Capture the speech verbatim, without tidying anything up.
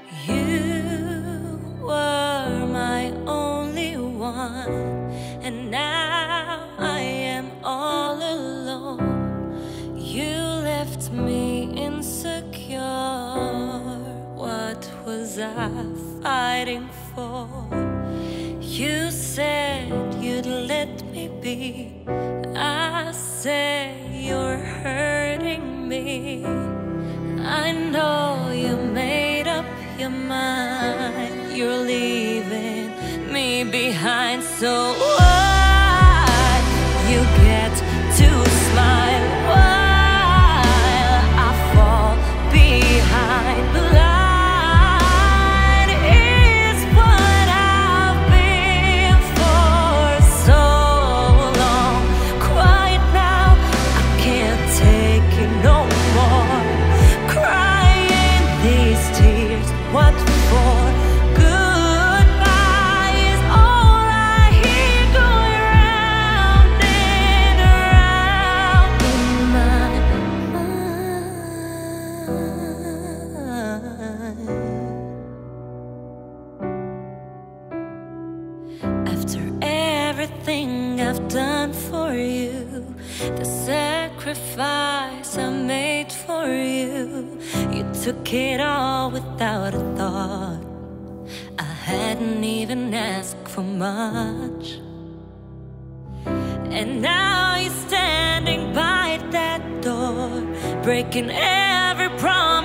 You were my only one, and now I am all alone. You left me insecure. What was I fighting for? You said you'd let me be. I say you're hurting me. I know you made up your mind. You're leaving me behind. So why you get to smile while I fall behind? Blind is what I've been for so long. Quiet now, I can't take it no more. Crying these tears, what for? Goodbye is all I hear going round and around in my mind. After everything I've done for you, the sacrifice I made for you, you took it all without a thought. I hadn't even asked for much. And now you're standing by that door, breaking every promise